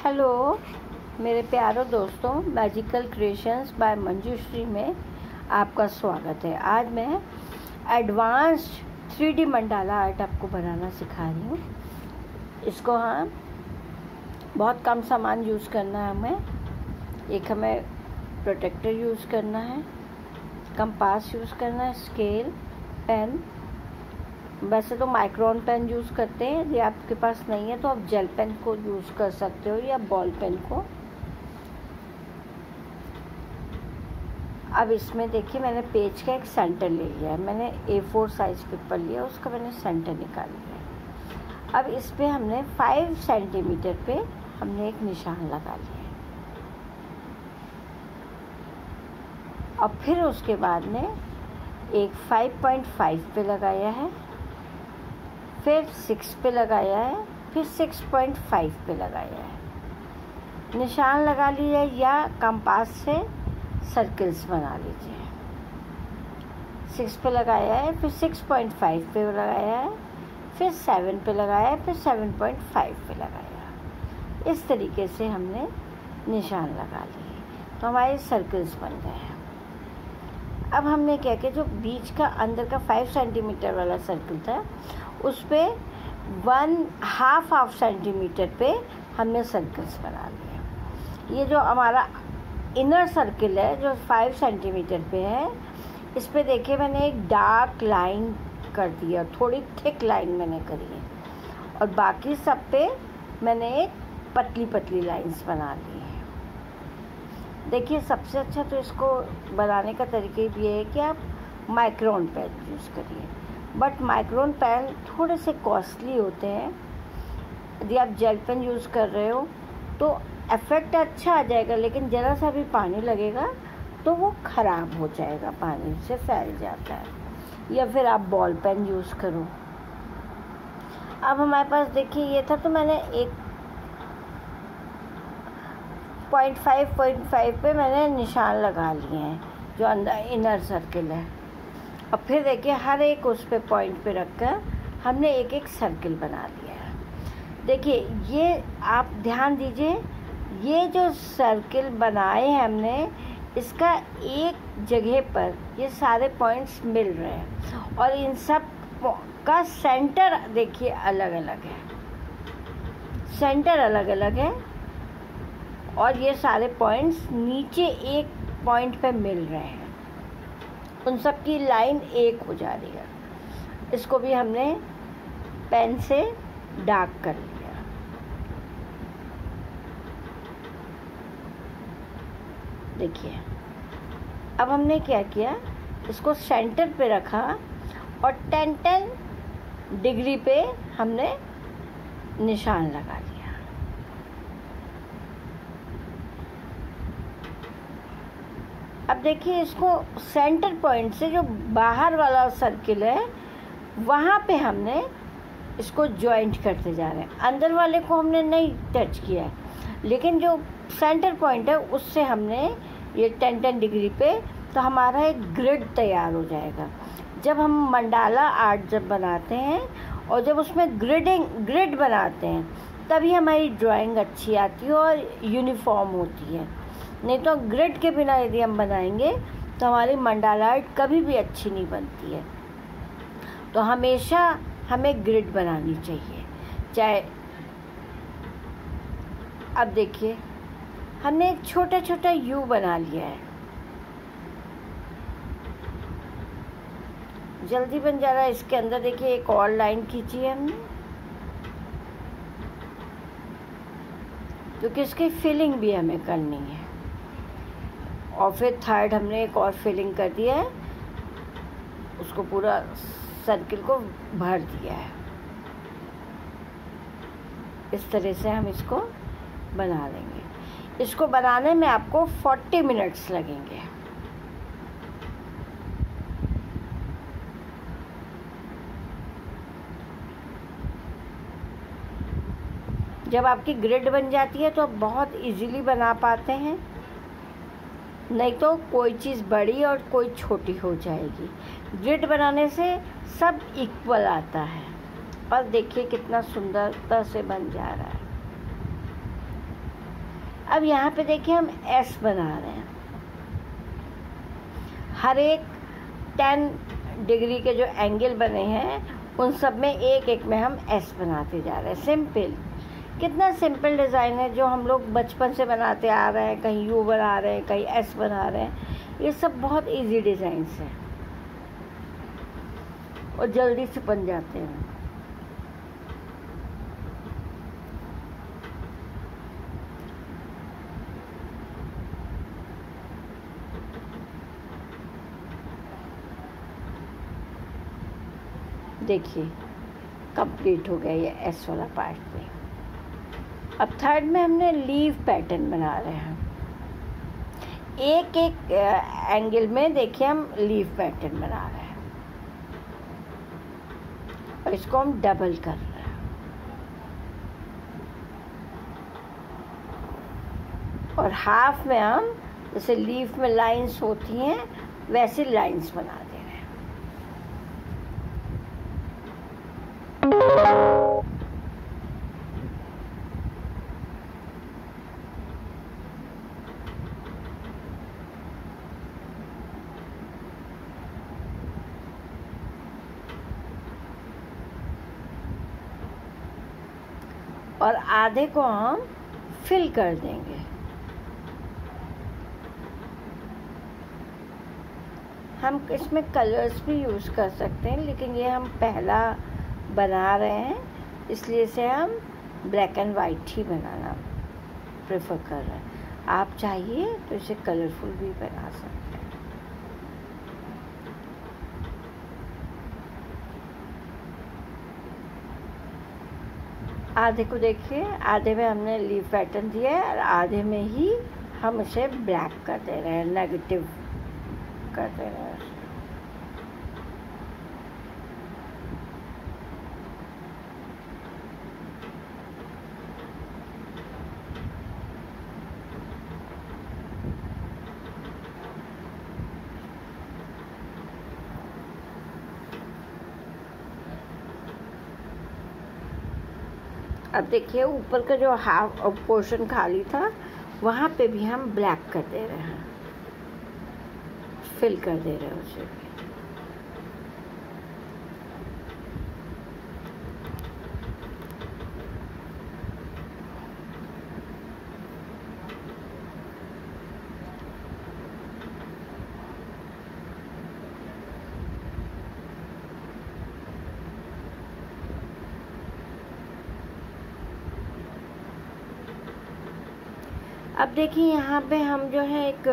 Hello मेरे प्यारे दोस्तों, मैजिकल क्रिएशंस बाय मंजूश्री में आपका स्वागत है। आज मैं एडवांस्ड 3D मंडाला आर्ट आपको बनाना सिखा रही हूँ। इसको बहुत कम सामान यूज़ करना है हमें प्रोटेक्टर यूज़ करना है, कंपास यूज़ करना है, स्केल, पेन। वैसे तो माइक्रोन पेन यूज़ करते हैं, यदि आपके पास नहीं है तो आप जेल पेन को यूज़ कर सकते हो या बॉल पेन को। अब इसमें देखिए, मैंने पेज का एक सेंटर ले लिया है। मैंने A4 साइज़ पेपर लिया, उसका मैंने सेंटर निकाल लिया है। अब इस पे हमने 5 सेंटीमीटर पे हमने एक निशान लगा लिया है। और फिर उसके बाद में एक 5.5 पे लगाया है, फिर 6 पे लगाया है, फिर 6.5 पे लगाया है। निशान लगा लीजिए या कंपास से सर्कल्स बना लीजिए। 6 पे लगाया है, फिर 6.5 पे लगाया है, फिर 7 पे लगाया है, फिर 7.5 पे लगाया है। इस तरीके से हमने निशान लगा लिए तो हमारे सर्कल्स बन गए हैं। अब हमने क्या किया, जो बीच का अंदर का 5 सेंटीमीटर वाला सर्कल था उस पे 1/2 सेंटीमीटर पे हमने सर्कल्स बना लिए। ये जो हमारा इनर सर्कल है जो 5 सेंटीमीटर पे है, इस पे देखिए मैंने एक डार्क लाइन कर दिया, थोड़ी थिक लाइन मैंने करी है, और बाकी सब पे मैंने एक पतली पतली लाइंस बना ली है। देखिए, सबसे अच्छा तो इसको बनाने का तरीका ये है कि आप माइक्रोन पेन यूज़ करिए, बट माइक्रोन पेन थोड़े से कॉस्टली होते हैं। यदि आप जेल पेन यूज़ कर रहे हो तो इफ़ेक्ट अच्छा आ जाएगा, लेकिन ज़रा सा भी पानी लगेगा तो वो ख़राब हो जाएगा, पानी से फैल जाता है। या फिर आप बॉल पेन यूज़ करो। अब हमारे पास देखिए ये था, तो मैंने एक 0.5 पे मैंने निशान लगा लिए हैं जो अंदर इनर सर्कल है। और फिर देखिए हर एक उस पे पॉइंट पे रखकर हमने एक एक सर्कल बना लिया है। देखिए, ये आप ध्यान दीजिए, ये जो सर्कल बनाए हैं हमने, इसका एक जगह पर ये सारे पॉइंट्स मिल रहे हैं और इन सब का सेंटर देखिए अलग अलग है, सेंटर अलग अलग है, और ये सारे पॉइंट्स नीचे एक पॉइंट पे मिल रहे हैं। उन सब की लाइन एक हो जा रही है। इसको भी हमने पेन से डार्क कर लिया। देखिए, अब हमने क्या किया, इसको सेंटर पे रखा और 10 डिग्री पे हमने निशान लगा लिया। अब देखिए, इसको सेंटर पॉइंट से जो बाहर वाला सर्किल है वहाँ पे हमने इसको जॉइंट करते जा रहे हैं। अंदर वाले को हमने नहीं टच किया है, लेकिन जो सेंटर पॉइंट है उससे हमने ये 10 डिग्री पे, तो हमारा एक ग्रिड तैयार हो जाएगा। जब हम मंडाला आर्ट जब बनाते हैं और जब उसमें ग्रिड बनाते हैं, तभी हमारी ड्राइंग अच्छी आती है और यूनिफॉर्म होती है। नहीं तो ग्रिड के बिना यदि हम बनाएंगे तो हमारी मंडाला आर्ट कभी भी अच्छी नहीं बनती है। तो हमेशा हमें ग्रिड बनानी चाहिए, चाहे। अब देखिए, हमने एक छोटा छोटा यू बना लिया है, जल्दी बन जा रहा है। इसके अंदर देखिए एक और लाइन खींची है हमने, क्योंकि इसकी फिलिंग भी हमें करनी है। और फिर थर्ड हमने एक और फिलिंग कर दिया है, उसको पूरा सर्किल को भर दिया है। इस तरह से हम इसको बना लेंगे। इसको बनाने में आपको 40 मिनट्स लगेंगे। जब आपकी ग्रिड बन जाती है तो आप बहुत इजीली बना पाते हैं, नहीं तो कोई चीज़ बड़ी और कोई छोटी हो जाएगी। ग्रिड बनाने से सब इक्वल आता है। और देखिए कितना सुंदरता से बन जा रहा है। अब यहाँ पे देखिए हम एस बना रहे हैं। हर एक 10 डिग्री के जो एंगल बने हैं उन सब में एक एक में हम एस बनाते जा रहे हैं। सिंपल, कितना सिंपल डिज़ाइन है जो हम लोग बचपन से बनाते आ रहे हैं। कहीं यू बना रहे हैं, कहीं एस बना रहे हैं। ये सब बहुत इजी डिज़ाइंस हैं और जल्दी से बन जाते हैं। देखिए कंप्लीट हो गया ये एस वाला पार्ट में। अब थर्ड में हमने लीव पैटर्न बना रहे हैं। एक एक एंगल में देखिए हम लीव पैटर्न बना रहे हैं और इसको हम डबल कर रहे हैं। और हाफ में हम जैसे लीफ में लाइंस होती हैं वैसे लाइंस बना दे रहे हैं। और आधे को हम फिल कर देंगे। हम इसमें कलर्स भी यूज़ कर सकते हैं, लेकिन ये हम पहला बना रहे हैं इसलिए इसे हम ब्लैक एंड वाइट ही बनाना प्रेफर कर रहे हैं। आप चाहिए तो इसे कलरफुल भी बना सकते हैं। आधे को देखिए, आधे में हमने लीफ पैटर्न दिया है और आधे में ही हम इसे ब्लैक कर दे रहे हैं, नेगेटिव कर दे रहे हैं। अब देखिए ऊपर का जो हाफ पोर्शन खाली था वहाँ पे भी हम ब्लैक कर दे रहे हैं, फिल कर दे रहे हैं उसे भी। अब देखिए यहाँ पे हम जो है एक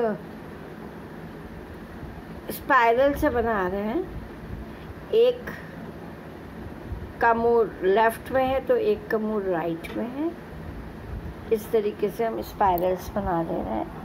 स्पाइरल से बना रहे हैं। एक का मुंह लेफ्ट में है तो एक का मुंह राइट में है। इस तरीके से हम स्पाइरल्स बना दे रहे हैं।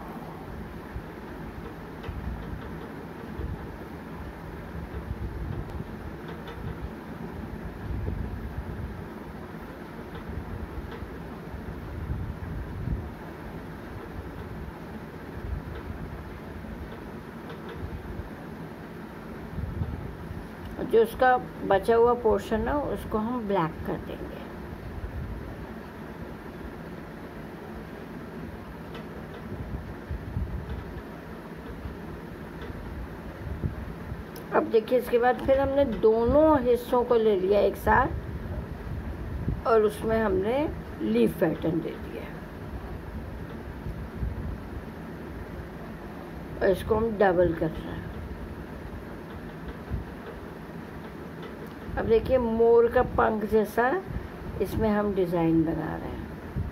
जो उसका बचा हुआ पोर्शन है उसको हम ब्लैक कर देंगे। अब देखिए इसके बाद फिर हमने दोनों हिस्सों को ले लिया एक साथ और उसमें हमने लीफ पैटर्न दे दिया और इसको हम डबल कर रहे हैं। अब देखिए मोर का पंख जैसा इसमें हम डिज़ाइन बना रहे हैं।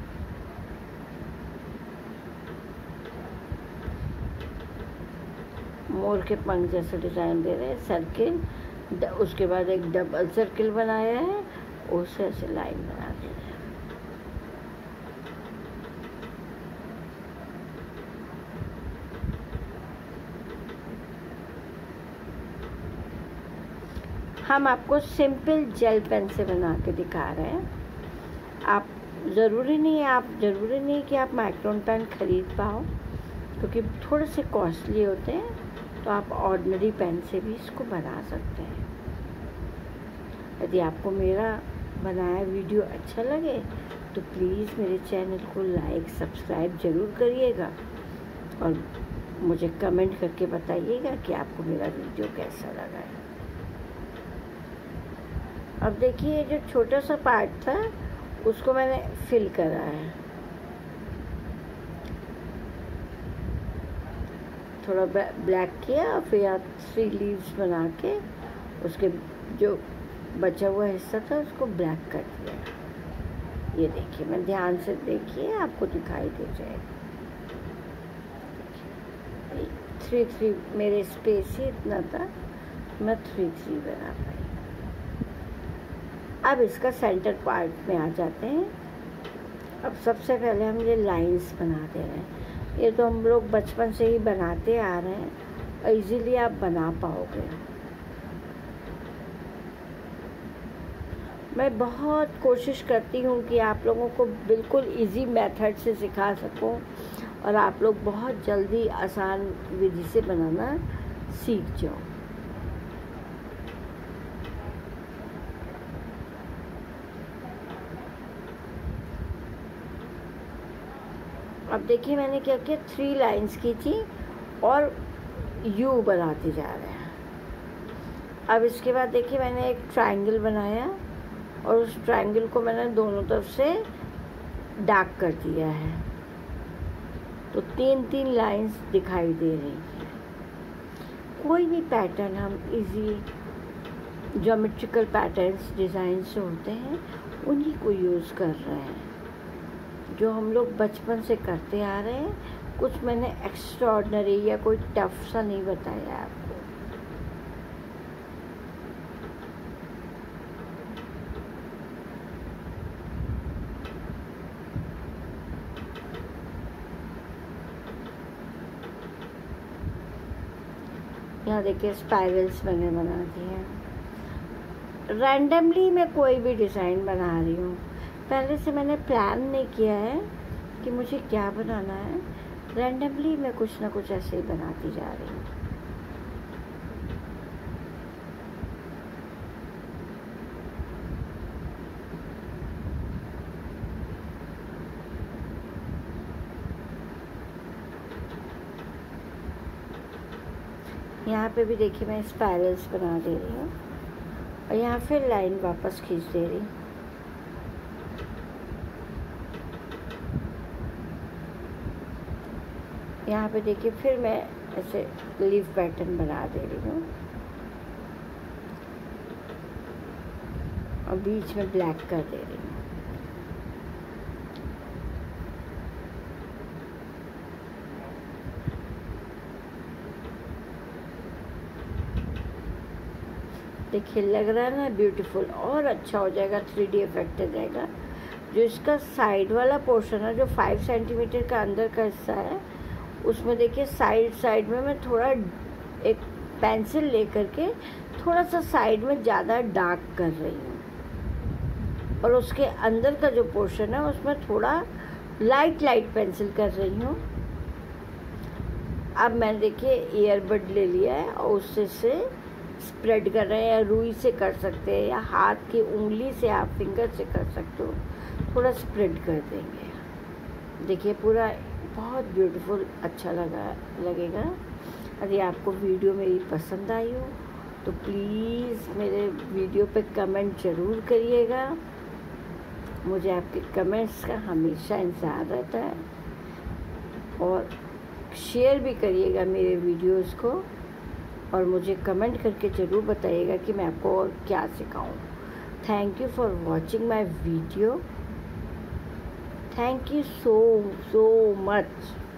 मोर के पंख जैसा डिज़ाइन दे रहे हैं, सर्किल। उसके बाद एक डबल सर्किल बनाया है, उससे ऐसे लाइन बना दे रहे हैं। हम आपको सिंपल जेल पेन से बना के दिखा रहे हैं। आप ज़रूरी नहीं कि आप माइक्रोन पेन खरीद पाओ, क्योंकि थोड़े से कॉस्टली होते हैं। तो आप ऑर्डिनरी पेन से भी इसको बना सकते हैं। यदि आपको मेरा बनाया वीडियो अच्छा लगे तो प्लीज़ मेरे चैनल को लाइक सब्सक्राइब ज़रूर करिएगा और मुझे कमेंट करके बताइएगा कि आपको मेरा वीडियो कैसा लगा है। अब देखिए जो छोटा सा पार्ट था उसको मैंने फिल करा है, थोड़ा ब्लैक किया और फिर यहाँ 3 लीव्स बना के उसके जो बचा हुआ हिस्सा था उसको ब्लैक कर दिया। ये देखिए, मैं ध्यान से देखिए आपको दिखाई दे जाएगा। 3-3 मेरे स्पेस ही इतना था, मैं 3-3 बना पाई। अब इसका सेंटर पार्ट में आ जाते हैं। अब सबसे पहले हम ये लाइंस बना दे रहे हैं। ये तो हम लोग बचपन से ही बनाते आ रहे हैं और इजीली आप बना पाओगे। मैं बहुत कोशिश करती हूँ कि आप लोगों को बिल्कुल इजी मेथड से सिखा सकूँ और आप लोग बहुत जल्दी आसान विधि से बनाना सीख जाओ। अब देखिए मैंने क्या किया, 3 लाइंस की थी और यू बनाते जा रहे हैं। अब इसके बाद देखिए मैंने एक ट्रायंगल बनाया और उस ट्रायंगल को मैंने दोनों तरफ से डार्क कर दिया है, तो 3-3 लाइंस दिखाई दे रही हैं। कोई भी पैटर्न हम इजी ज्योमेट्रिकल पैटर्न्स डिज़ाइंस जो होते हैं उन्हीं को यूज़ कर रहे हैं, जो हम लोग बचपन से करते आ रहे हैं। कुछ मैंने एक्स्ट्राऑर्डिनरी या कोई टफ सा नहीं बताया आपको। यहाँ देखिए स्पाइरल्स मैंने बना दिए हैं। रैंडमली मैं कोई भी डिज़ाइन बना रही हूँ, पहले से मैंने प्लान नहीं किया है कि मुझे क्या बनाना है। रैंडमली मैं कुछ ना कुछ ऐसे ही बनाती जा रही हूँ। यहाँ पे भी देखिए मैं स्पाइरल्स बना दे रही हूँ और यहाँ फिर लाइन वापस खींच दे रही हूँ। यहाँ पे देखिए फिर मैं ऐसे लीफ पैटर्न बना दे रही हूँ और बीच में ब्लैक कर दे रही हूँ। देखिए लग रहा है ना ब्यूटीफुल, और अच्छा हो जाएगा, 3D इफेक्ट आ जाएगा। जो इसका साइड वाला पोर्शन है, जो 5 सेंटीमीटर का अंदर का हिस्सा है, उसमें देखिए साइड में मैं थोड़ा एक पेंसिल लेकर के थोड़ा सा साइड में ज़्यादा डार्क कर रही हूँ और उसके अंदर का जो पोर्शन है उसमें थोड़ा लाइट पेंसिल कर रही हूँ। अब मैंने देखिए ईयरबड ले लिया है और उससे स्प्रेड कर रहे हैं, या रुई से कर सकते हैं या हाथ की उंगली से आप फिंगर से कर सकते हो, थोड़ा स्प्रेड कर देंगे। देखिए पूरा बहुत ब्यूटीफुल अच्छा लगेगा। यदि आपको वीडियो मेरी पसंद आई हो तो प्लीज़ मेरे वीडियो पे कमेंट ज़रूर करिएगा। मुझे आपके कमेंट्स का हमेशा इंतज़ार रहता है और शेयर भी करिएगा मेरे वीडियोस को और मुझे कमेंट करके ज़रूर बताइएगा कि मैं आपको और क्या सिखाऊं। Thank you for watching my video. Thank you so much.